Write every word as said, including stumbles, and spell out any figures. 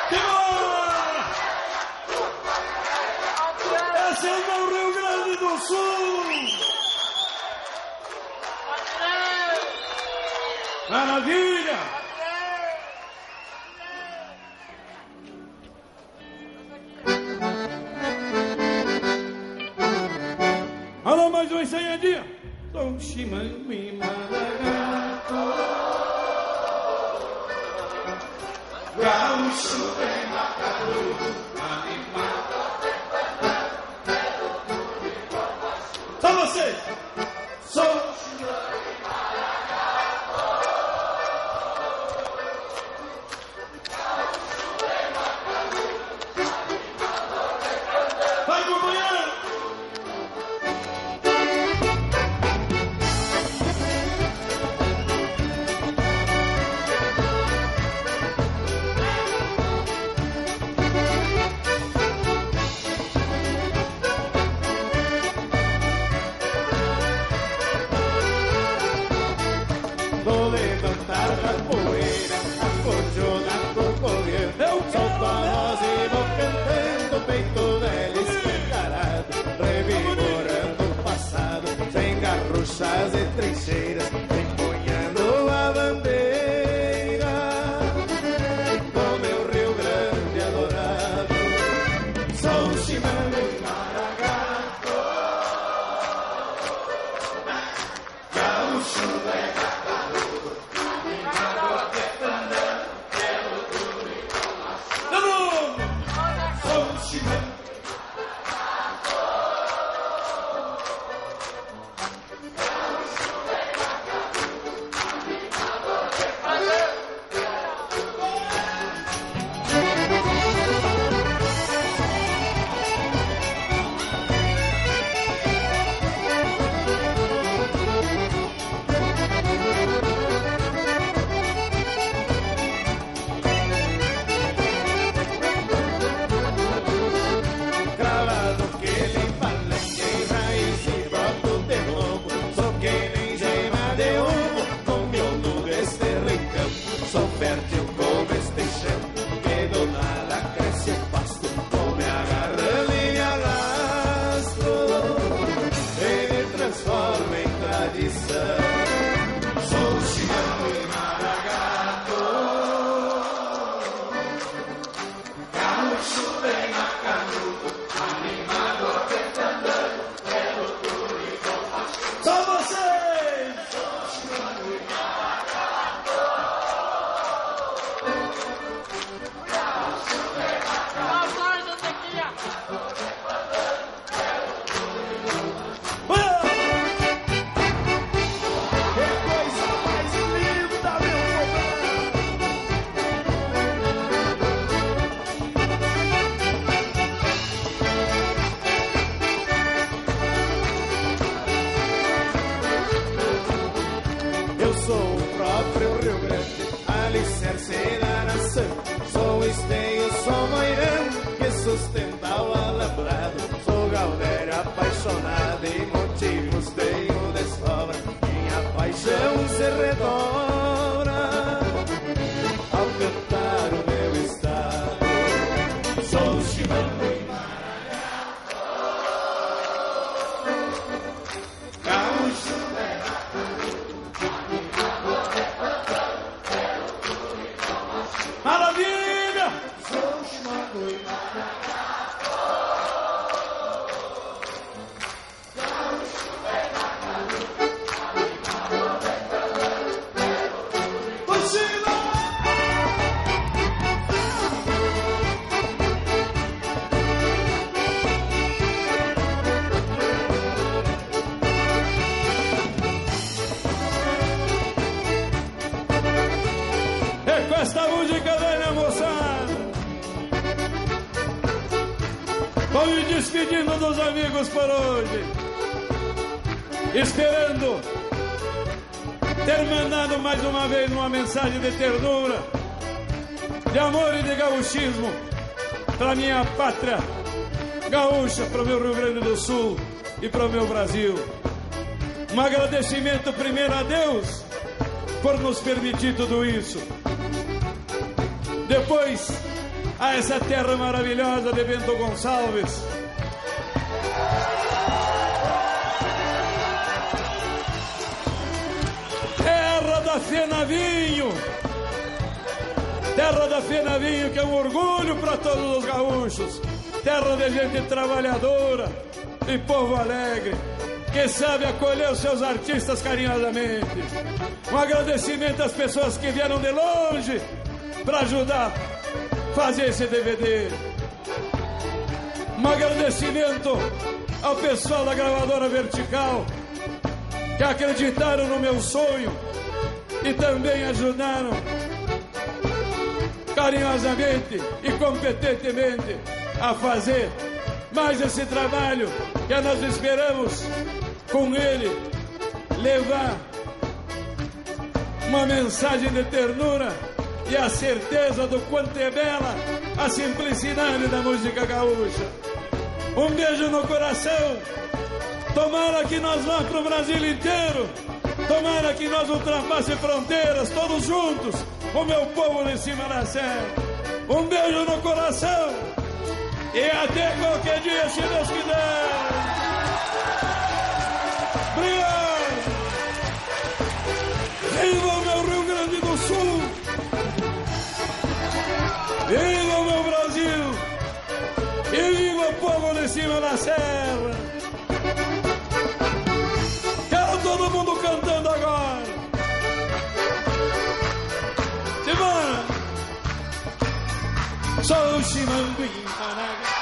Esse é o meu Rio Grande do Sul! Maravilha! Alô, mais uma ensaiadinha! Tom Chimango e Maragato, gaúcho bem macanudo, animado. Só você! Sou e trincheiras, empunhando a bandeira do meu Rio Grande adorado. Sou Chimango e Maragato, gaúcho é macanudo, animado apertando pelo duro e com macio. Sou Chimango. Despedindo dos amigos por hoje, esperando ter mandado mais uma vez uma mensagem de ternura, de amor e de gauchismo para minha pátria gaúcha, para o meu Rio Grande do Sul e para o meu Brasil. Um agradecimento primeiro a Deus por nos permitir tudo isso. Depois a essa terra maravilhosa de Bento Gonçalves. Terra da Fenavinho, terra da Fenavinho, que é um orgulho para todos os gaúchos, terra de gente trabalhadora, de povo alegre, que sabe acolher os seus artistas carinhosamente. Um agradecimento às pessoas que vieram de longe para ajudar a fazer esse D V D. Um agradecimento ao pessoal da gravadora Vertical, que acreditaram no meu sonho e também ajudaram carinhosamente e competentemente a fazer mais esse trabalho que nós esperamos com ele levar uma mensagem de ternura e a certeza do quanto é bela a simplicidade da música gaúcha. Um beijo no coração. Tomara que nós vá para o Brasil inteiro. Tomara que nós ultrapasse fronteiras todos juntos, o meu povo de cima da serra. Um beijo no coração e até qualquer dia, se Deus quiser. Obrigado. Viva o meu Rio Grande do Sul. Viva o meu Brasil. E viva o povo de cima da serra. Quero todo mundo cantando agora. Semana. Sou o chimanguinho.